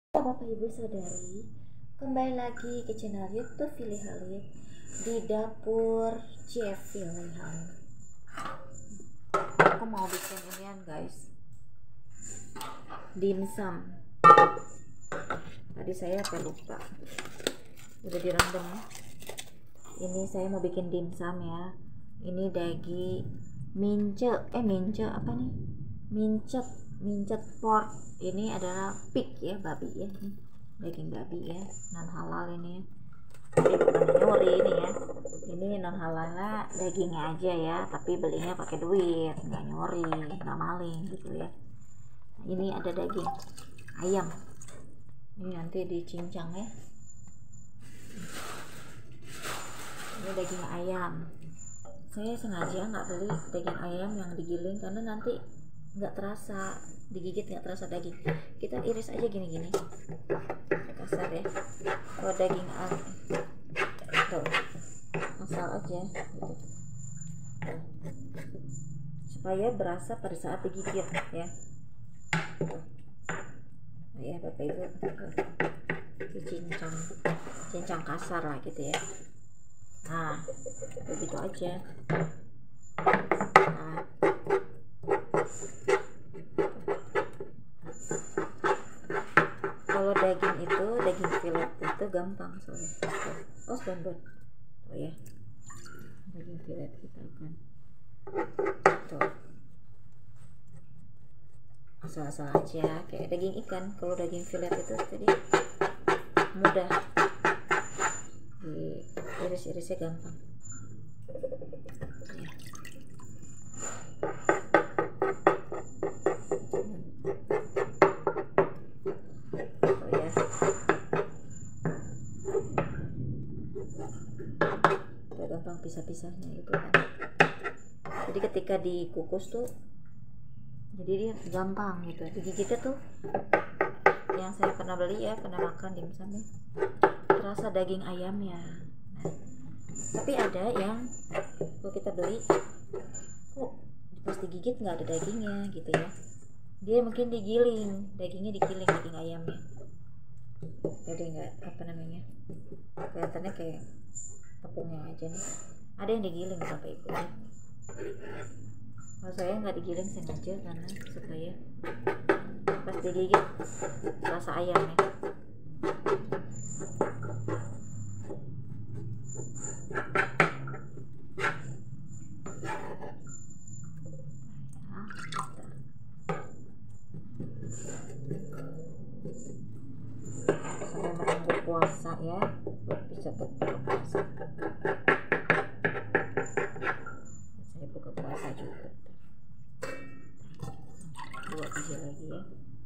Bapak Ibu Saudari, kembali lagi ke channel YouTube Fili Halid di dapur Chef Fili Halid. Aku mau bikin inian guys, dimsum. Tadi saya lupa, udah direndam. Ini saya mau bikin dimsum ya. Ini daging mincet apa nih? Mincet pork. Ini adalah pig ya, babi ya, daging babi ya, non halal ini ya. Jadi bukan nyuri ini ya, ini non halalnya dagingnya aja ya, tapi belinya pakai duit, nggak nyuri, nggak maling gitu ya. Nah, ini ada daging ayam, ini nanti dicincang ya. Ini daging ayam. Saya sengaja nggak beli daging ayam yang digiling karena nanti nggak terasa digigit, nggak terasa daging. Kita iris aja gini-gini kasar ya. Kalau daging tuh asal aja gitu, supaya berasa pada saat digigit ya. Nah, ya Bapak Ibu, dicincang kasar lah gitu ya. Nah begitu aja. Nah, kalau daging fillet itu gampang soalnya. Oh sebentar, oh ya, daging fillet kita akan tuh asal-asal aja kayak daging ikan. Kalau daging fillet itu tadi mudah di iris-irisnya, gampang ya. Gampang pisah-pisahnya itu kan. Jadi ketika dikukus tuh jadi dia gampang gitu digigitnya tuh. Yang saya pernah beli ya, pernah makan dimsumnya, terasa daging ayamnya. Nah, tapi ada yang kalau kita beli kok pas digigit nggak ada dagingnya gitu ya, dia mungkin digiling, dagingnya digiling, daging ayamnya, jadi nggak apa namanya, kelihatannya kayak tepungnya aja nih. Ada yang digiling Bapak Ibu ya. Kalau saya nggak digiling sengaja karena supaya pas digigit rasa ayamnya. Sampai menunggu puasa ya, bisa buka puasa. Saya buka puasa juga. 2 biji lagi ya.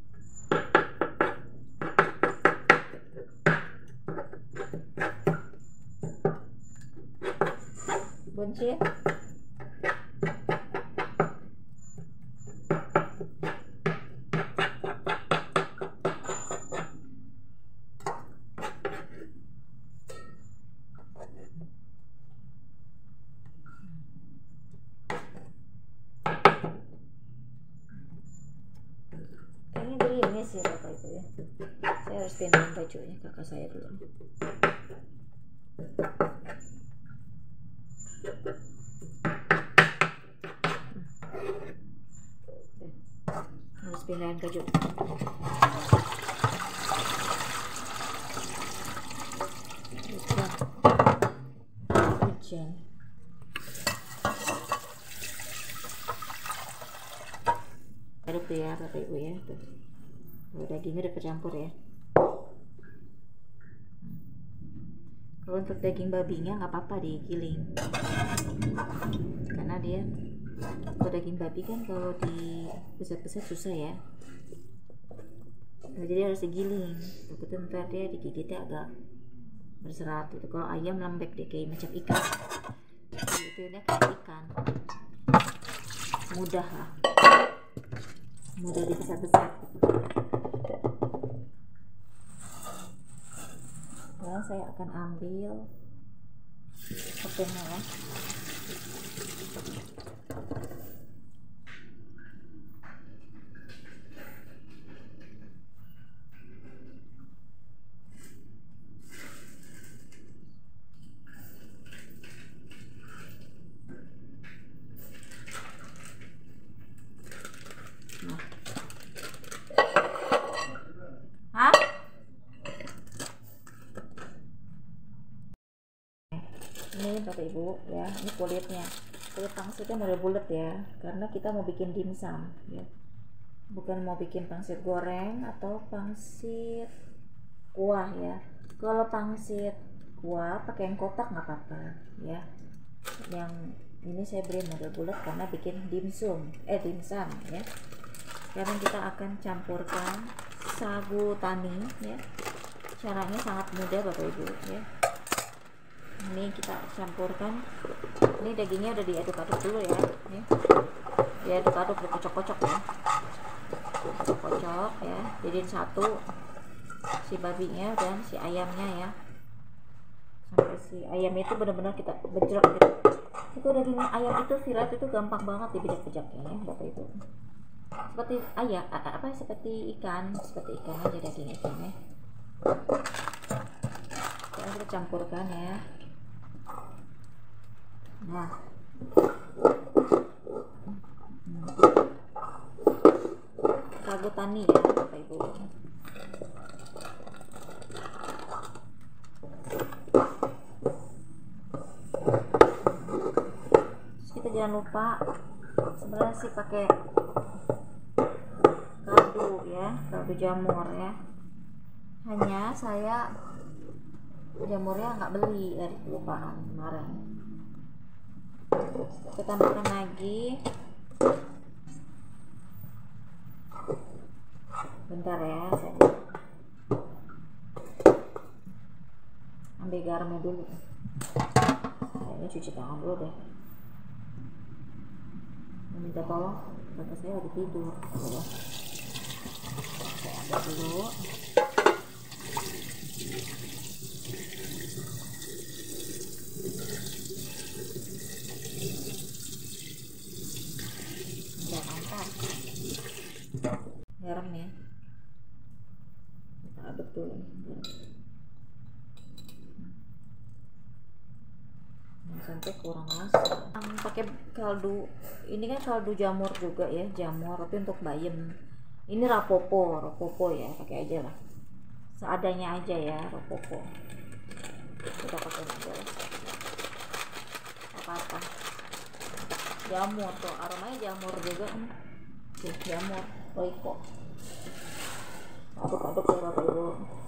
Buncit. Ini beli sih Bapak Ibu ya. Saya harus pindahin bajunya kakak saya dulu. Harus pindahin baju. Hujan. Aduk tuh ya Bapak Ibu ya. Tuh. Dagingnya udah tercampur ya. Kalau untuk daging babinya nggak apa-apa digiling, karena dia kalau daging babi kan kalau dibesar-besar susah ya. Nah, jadi harus digiling. Begitu ntar dia digigitnya agak berserat gitu. Kalau ayam lembek deh kayak macam ikan. Itu ini kayak ikan. Mudah lah. Mudah dibesar-besar. Nah, saya akan ambil tepungnya ya. Bapak Ibu ya. Ini kulitnya, kulit pangsitnya model bulat ya, karena kita mau bikin dimsum ya, bukan mau bikin pangsit goreng atau pangsit kuah ya. Kalau pangsit kuah pakai yang kotak nggak apa-apa ya. Yang ini saya beri model bulat karena bikin dimsum ya. Sekarang kita akan campurkan sagu tani ya. Caranya sangat mudah Bapak Ibu ya. Ini kita campurkan. Ini dagingnya udah diaduk-aduk dulu ya. Nih. Diaduk-aduk, dikocok-kocok ya. Kocok ya. Jadiin satu si babinya dan si ayamnya ya. Sampai si ayam itu benar-benar kita bejrek gitu. Itu daging ayam itu filet itu gampang banget dibejak-bejaknya ya Bapak Ibu. Seperti ayam seperti ikan aja daging ikannya. Sekarang kita campurkan ya. Nah, sagu tani ya Bapak Ibu. Terus kita jangan lupa sebenarnya sih pakai kaldu ya, kaldu jamur ya. Hanya saya jamurnya nggak beli dari kelupaan kemarin. Kita tambahkan lagi, bentar ya, saya ambil garamnya dulu. Ini cuci tangan dulu deh. Minta tolong, kakak saya lagi tidur ya. Saya ambil dulu. Garam ya, kita aduk dulu. Sampai kurang rasa. Pakai kaldu ini kan kaldu jamur juga ya, jamur tapi untuk bayam. Ini rapopo ya, pakai aja lah, seadanya aja ya. Rapopo kita pakai aja lah, apa jamur tuh, aromanya jamur juga nih, jamur roiko. Aduk-aduk ya Bapak Ibu.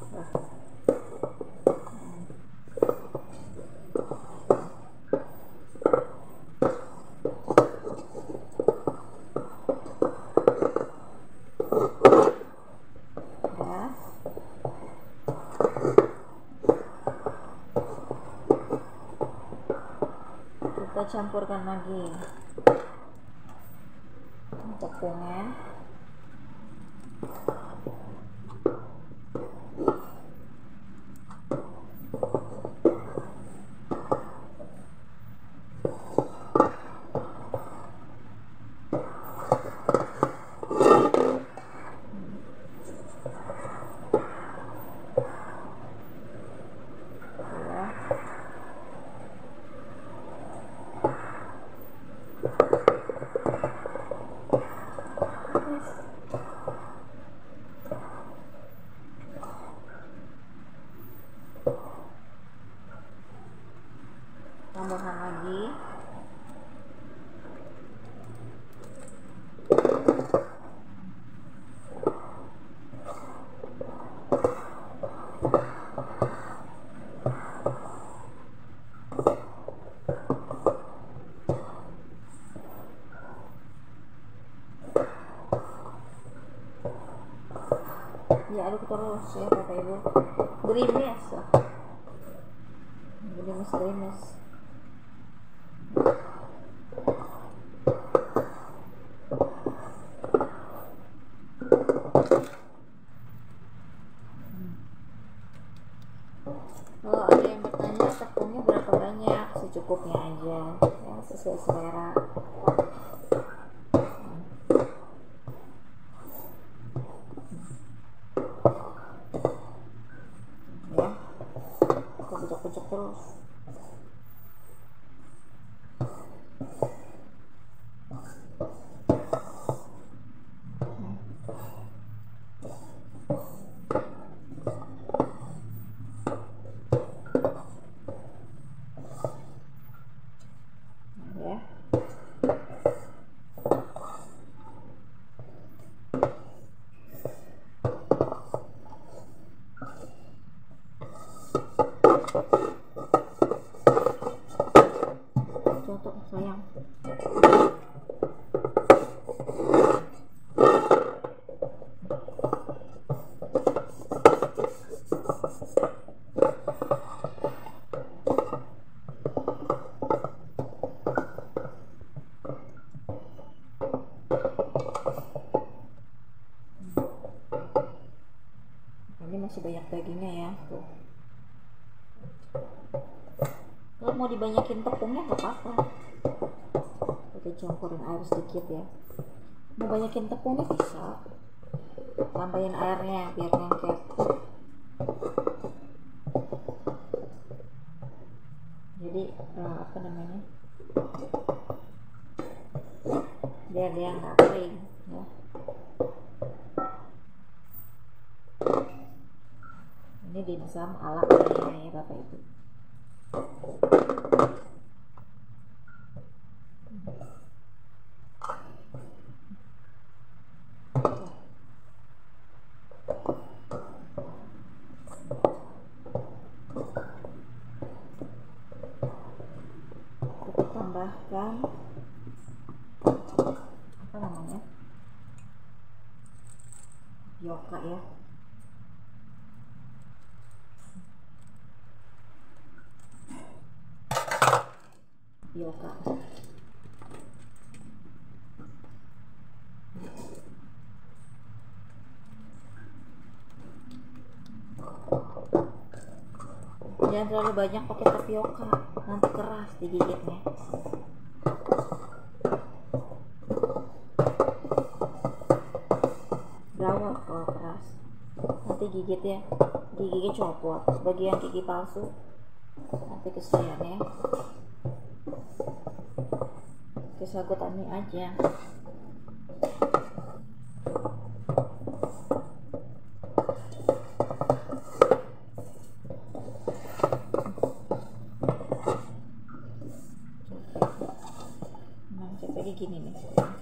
Kita campurkan lagi tepungnya. Tambahkan lagi. Ya aduk terus ya Bapak Ibu. Gerimis. Kalau ada yang bertanya tepungnya berapa banyak, secukupnya aja ya, sesuai selera. Ya, kita kucek-kucek terus. Ini masih banyak dagingnya ya tuh. Kalau mau dibanyakin tepungnya nggak apa-apa, kita campurin air sedikit ya. Mau banyakin tepungnya bisa, tambahin airnya biar lengket. Jadi apa namanya, biar dia nggak kering ya. Ini dimsum ala Korea ya Bapak Ibu. Kita tambahkan apa namanya, tapioka ya. Tapioka. Jangan terlalu banyak pakai tapioka, nanti keras digigitnya. Gawat kalau keras, nanti gigitnya gigi copot, bagian gigi palsu, nanti kesian ya. Kesagutannya aja. Jadi gini nih,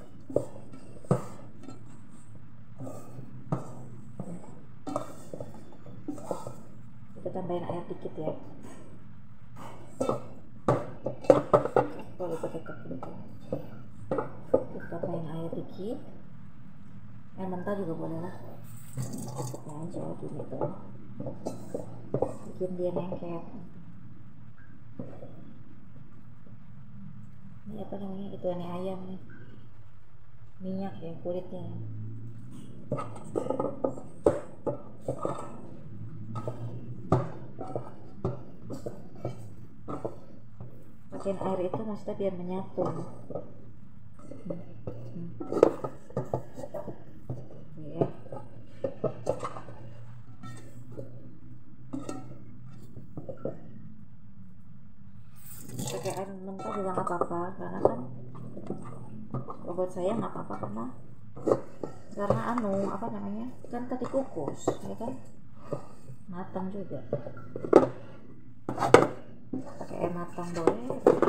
kita tambahin air dikit ya. Boleh dekat dulu. Kita tambahin air dikit, air mentah juga boleh lah, cukupnya aja gini tuh, bikin dia lengket. Ini apa namanya, itu aneh ayam nih, minyak ya kulitnya. Pakai air itu maksudnya biar menyatu. Ya. Pakai air mentah juga nggak apa-apa, karena kan kalau buat saya nggak apa-apa, karena apa namanya, kan tadi kukus ya kan, matang juga. Pakai air matang boleh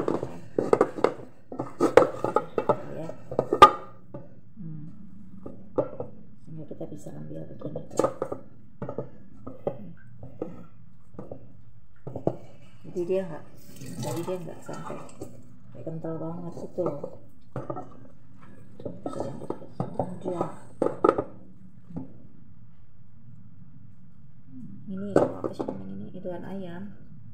ya. Sehingga kita bisa ambil begini tuh. Jadi dia nggak sampai kayak kental banget gitu loh. Ini apa sih namanya, ini iduan ayam.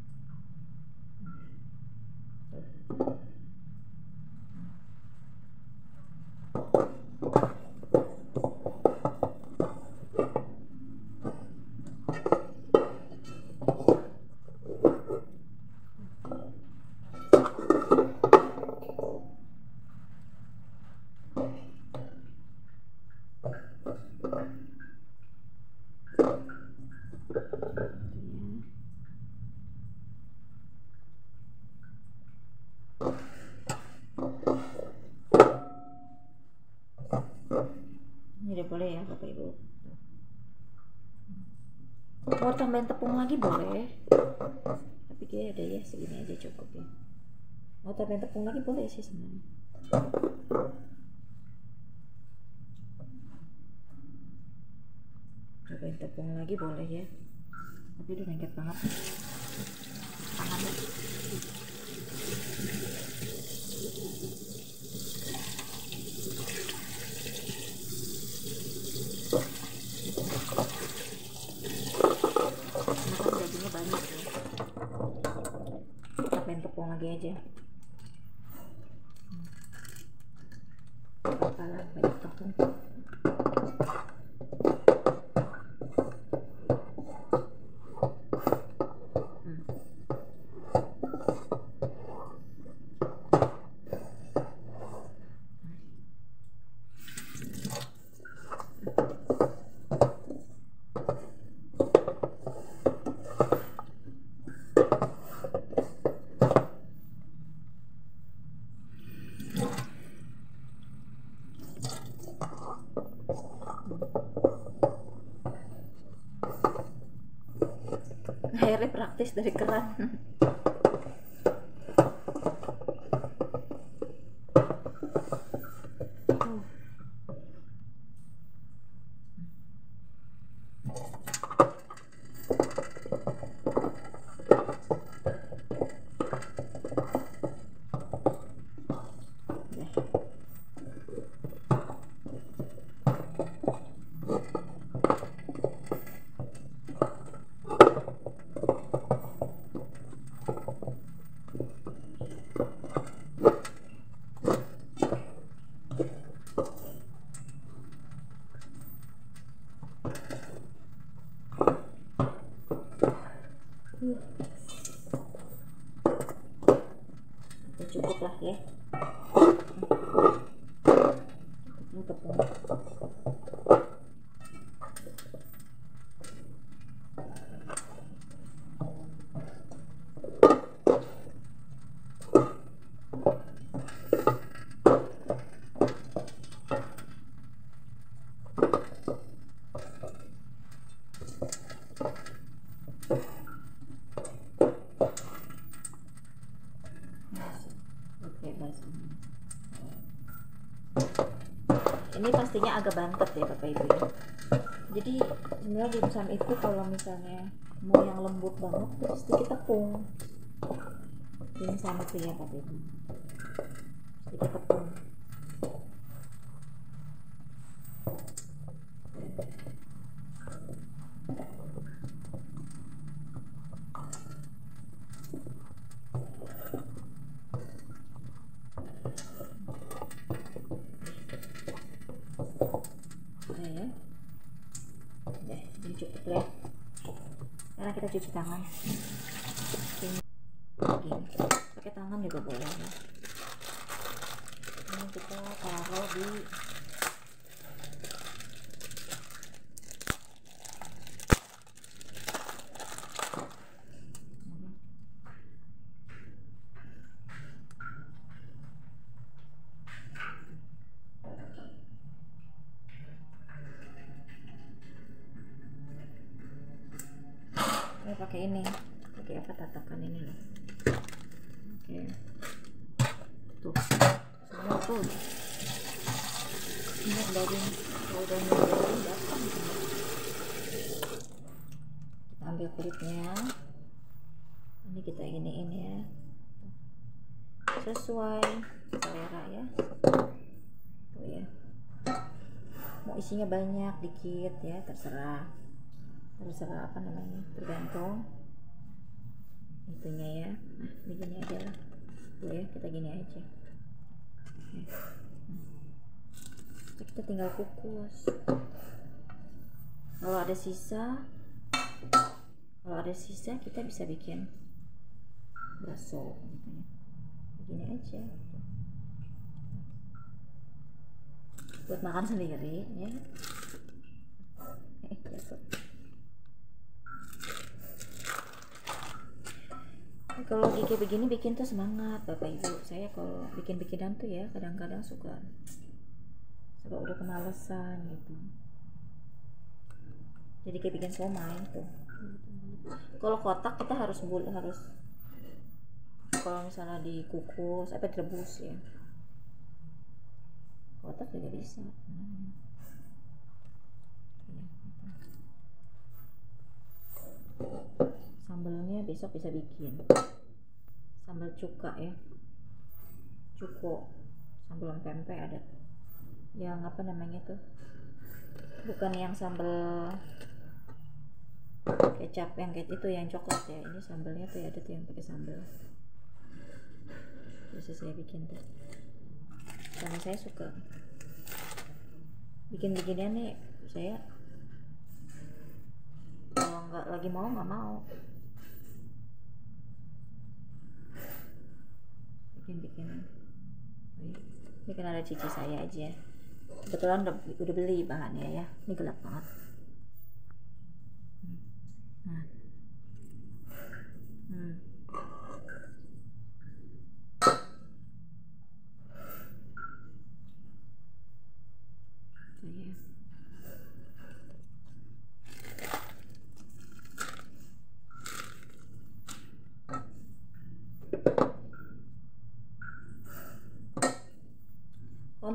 Ini udah boleh ya Bapak Ibu. Mau tambahin tepung lagi boleh, tapi kayak ada ya, segini aja cukup ya. Mau tambahin tepung lagi boleh sih sebenarnya. Tambahin tepung lagi boleh ya, tapi udah lengket banget tangannya. Banyak ya, tambahin tepung lagi aja. Apalah banyak tepung. airnya praktis dari keran. Cukup lah ya. Ini pastinya agak bantet ya Bapak Ibu ya. Jadi sebenarnya dimsum itu kalau misalnya mau yang lembut banget terus sedikit tepung. Dimsum itu ya Bapak Ibu. Sedikit tepung. Ini cukup ya, karena kita cuci tangan. Gini. Pakai tangan juga boleh ya. Ini kita taruh di pakai ini, pakai apa, tatakan ini loh. Oke, tuh semua tuh ini daging, kalau udah daging datang. Kita ambil kulitnya, ini kita giniin ya, sesuai selera ya. Tuh ya, mau isinya banyak dikit ya terserah apa namanya, tergantung itunya ya. Nah begini aja lah tuh ya, kita gini aja. Kita tinggal kukus. Kalau ada sisa kita bisa bikin bakso gitu ya, begini aja buat makan sendiri ya. Kalau kayak begini bikin tuh semangat Bapak Ibu. Saya kalau bikin-bikinan tuh ya kadang-kadang suka udah kemalasan gitu. Jadi kayak bikin somai tuh. Kalau kotak kita harus kalau misalnya dikukus apa direbus ya. Kotak juga bisa. Sambalnya besok bisa bikin sambal cuka ya, cuko, sambal pempek ada yang apa namanya tuh, bukan yang sambal kecap yang kayak itu yang coklat ya. Ini sambalnya tuh ya, ada tuh yang pakai sambal, bisa saya bikin tuh karena saya suka bikin-bikinnya nih. Saya kalau nggak lagi mau nggak mau bikin-bikinan. Ini kan ada cici saya aja, kebetulan udah beli bahannya ya. Ini gelap banget. Nah.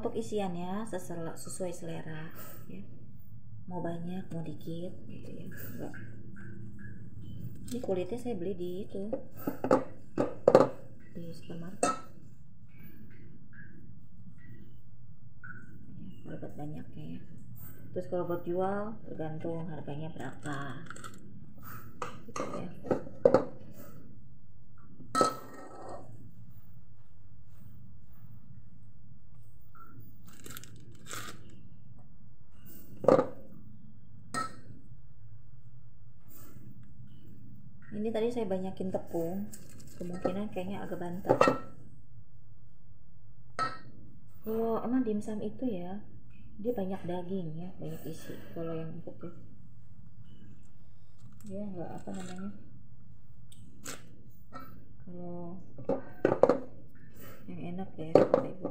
untuk isiannya sesuai selera ya, mau banyak mau dikit gitu ya. Enggak, ini kulitnya saya beli di itu, di supermarket ya, kalau buat banyaknya ya. Terus kalau buat jual tergantung harganya berapa gitu ya. Ini tadi saya banyakin tepung, kemungkinan kayaknya agak bantet. Kalau emang dimsum itu ya, dia banyak daging ya, banyak isi. Kalau yang empuk ya, dia nggak apa namanya. Kalau yang enak ya, Bapak Ibu.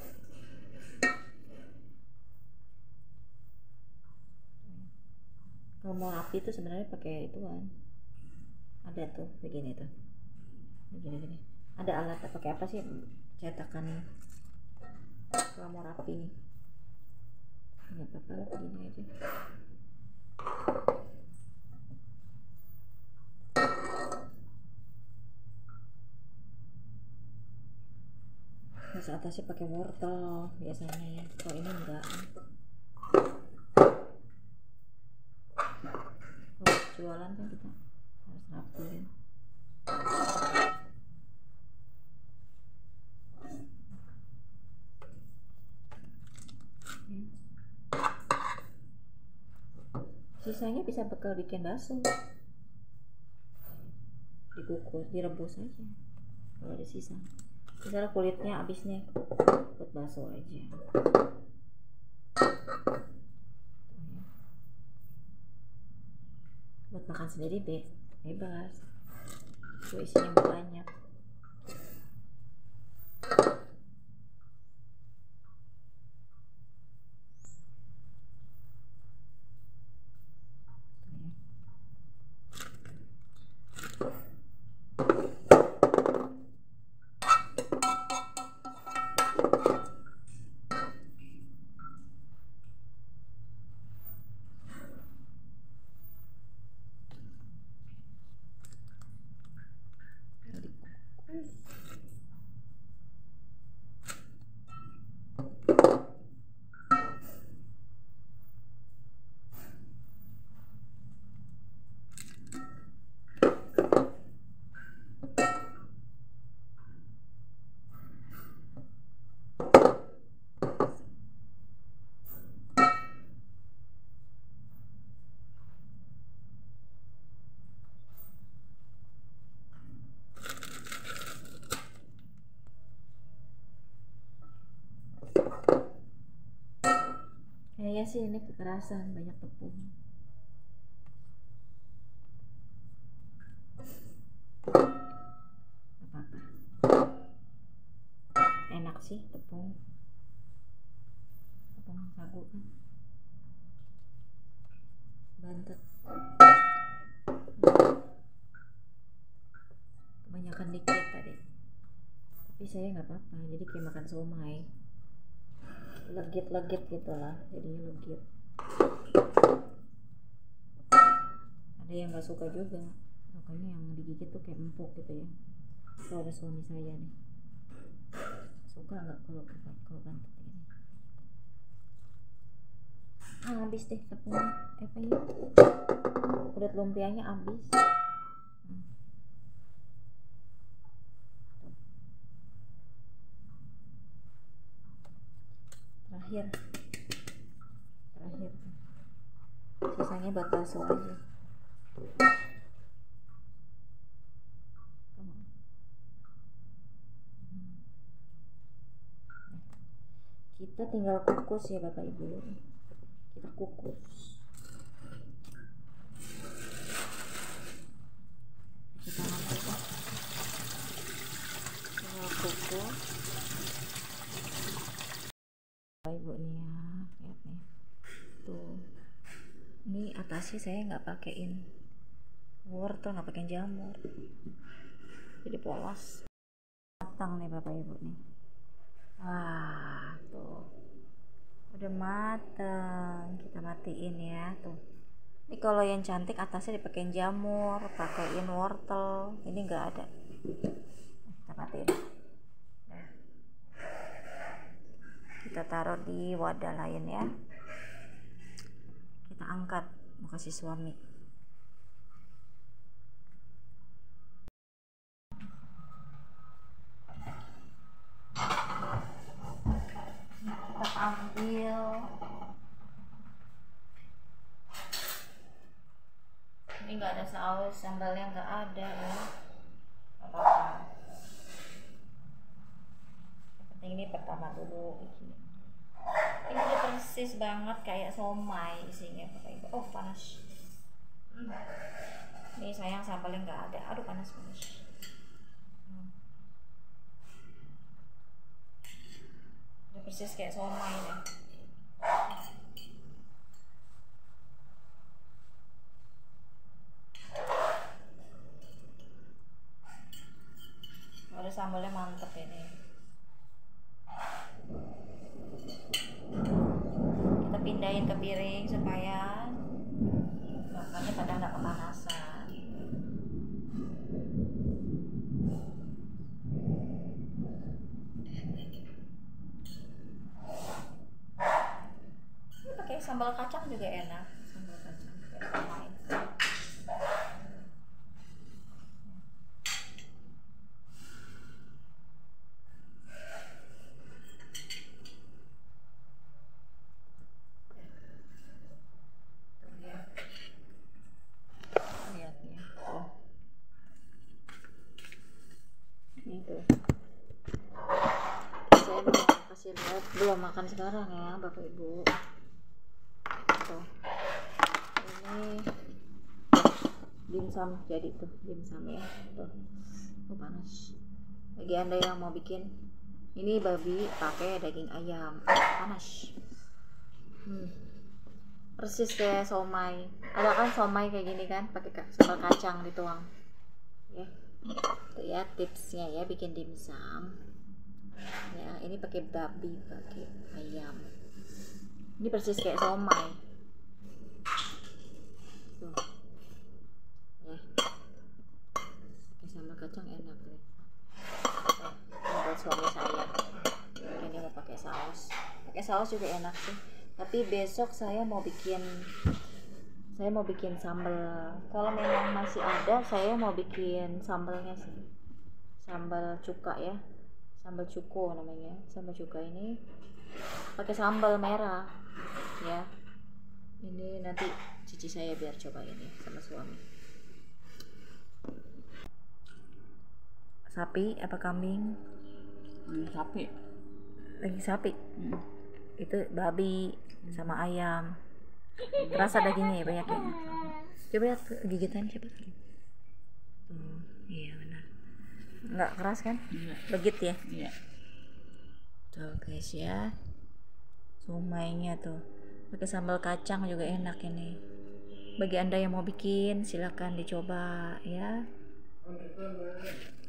Kalau mau rapi itu sebenarnya pakai ituan. Ada tuh begini tuh, begini. Ada alat pakai apa sih cetakan kalau mau rapi? Nggak apa-apa lah, begini aja. Terus atasnya pakai wortel biasanya ya. Kalau ini enggak. Kalau jualan kan kita harus rapiin. Sisanya bisa bekal bikin bakso, dikukus, direbus aja kalau ada sisa. Misalnya kulitnya habis nih, buat bakso aja. Buat makan sendiri bebas, itu isinya banyak. Kayaknya sih ini kekerasan, banyak tepung. Apa-apa, enak sih tepung sagu kan, bantet. Kebanyakan dikit tadi, tapi saya nggak apa-apa, jadi kayak makan somai, legit gitulah, jadinya legit. Ada yang nggak suka juga, makanya yang digigit tuh kayak empuk gitu ya. Itu ada suami saya nih, suka nggak kalau bantet ini. Habis deh tepungnya, apa ya, kulit lumpianya habis. Terakhir sisanya buat bakso aja. Kita tinggal kukus ya Bapak Ibu, kita kukus. Kita tinggal kukus Bapak Ibu nih ya, lihat nih tuh. Ini atasnya saya nggak pakein wortel, nggak pakein jamur, jadi polos. Matang nih Bapak Ibu nih. Tuh Udah mateng, kita matiin ya tuh. Ini kalau yang cantik atasnya dipakein jamur, pakein wortel, ini nggak ada. Kita matiin. Nah, kita taruh di wadah lain ya. Kita angkat, mau kasih suami. Kita ambil. Ini nggak ada saus, sambalnya nggak ada ya. Apa-apa. Ini pertama dulu ini udah persis banget kayak somai isinya. Oh panas. Ini sayang sambalnya nggak ada. Aduh panas. Udah persis kayak somai deh. Ada sambalnya mantep ini. Kita pindahin ke piring supaya makannya pada nggak kepanasan. Ini pakai sambal kacang juga enak. Sambal kacang kayak main. Itu saya mau kasih lihat, belum makan sekarang ya Bapak Ibu. Tuh, ini dimsum jadi tuh dimsum ya tuh. Oh panas. Bagi anda yang mau bikin ini babi pakai daging ayam, panas. Persis kayak somai. Ada kan somai kayak gini kan, pakai sambal kacang dituang ya. Tuh ya tipsnya ya bikin dimsum ya. Ini pakai babi, pakai ayam. Ini persis kayak somai tuh ya. Pakai sambal kacang enak deh. Ini buat suami saya. Ini mau pakai saus juga enak sih. Tapi besok saya mau bikin sambal. Kalau memang masih ada, saya mau bikin sambalnya sih, sambal cuka ya, sambal cuko namanya. Sambal cuka ini pakai sambal merah ya. Ini nanti cici saya biar cobain ya sama suami. Sapi apa kambing? Sapi. Lagi sapi. Itu babi sama ayam. Terasa dagingnya ya banyak ya. Coba lihat gigitan coba. Iya benar. Nggak keras kan? Iya. Legit ya? Iya. Tuh guys ya. Somainya tuh. Pakai sambal kacang juga enak ini. Bagi anda yang mau bikin silakan dicoba ya.